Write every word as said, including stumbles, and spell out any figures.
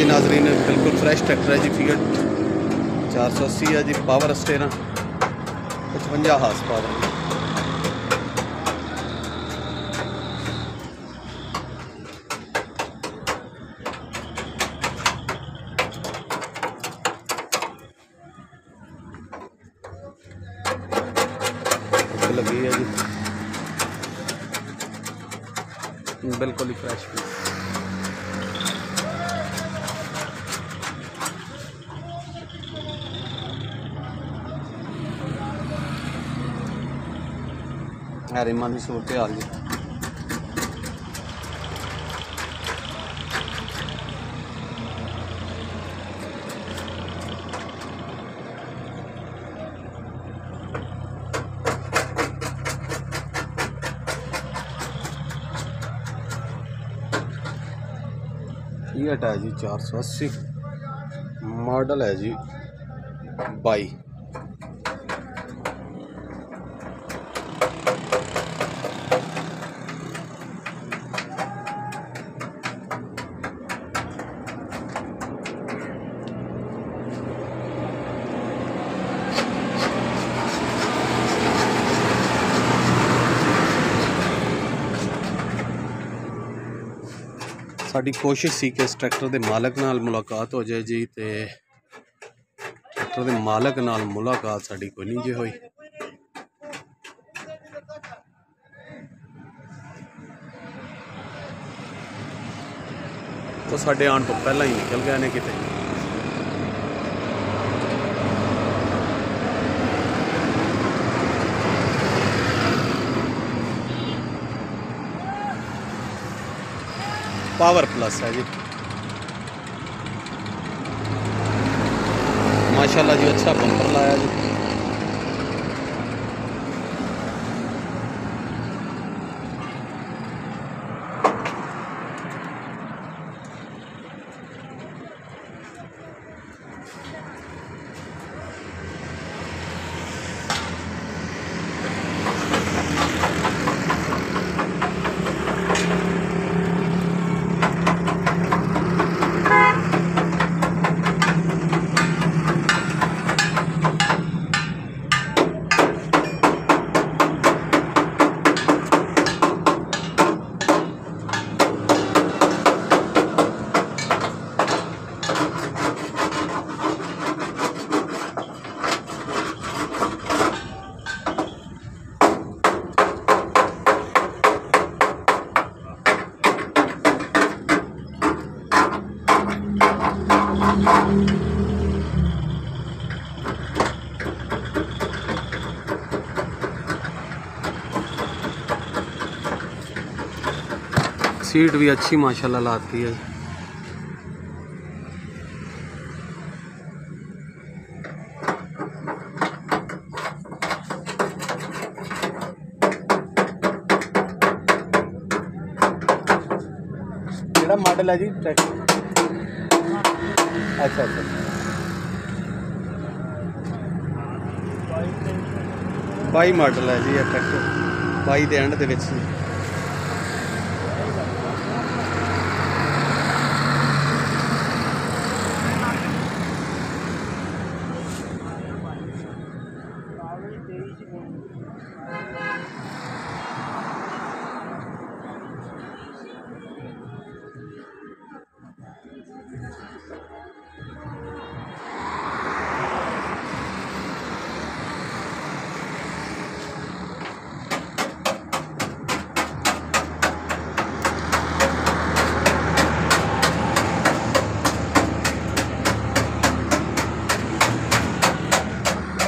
नाजरीन बिल्कुल fresh tractor है जी। फिएट चार सौ अस्सी है जी। पावर स्टेयरिंग पचवंजा हार्स पावर। लगी है जी बिल्कुल ही फ्रेश पीस। रिमां की सूरत हाल जी। फिएट है जी चार सौ अस्सी। मॉडल है जी बाई। साडी कोशिश सी कि इस ट्रैक्टर के मालक नाल मुलाकात हो जाए जी। तो ट्रैक्टर के मालक नाल मुलाकात साडी कोई नहीं जी हुई। तो साडे आने तो पहला ही निकल गए ने किते। पावर प्लस है जी माशाल्लाह जी। अच्छा बम्पर लाया जी। सीट भी अच्छी माशाल्लाह लाती है। केड़ा मॉडल है जी ट्रैक्टर? अच्छा अच्छा बाई मॉडल है जी। ये tractor by the and the which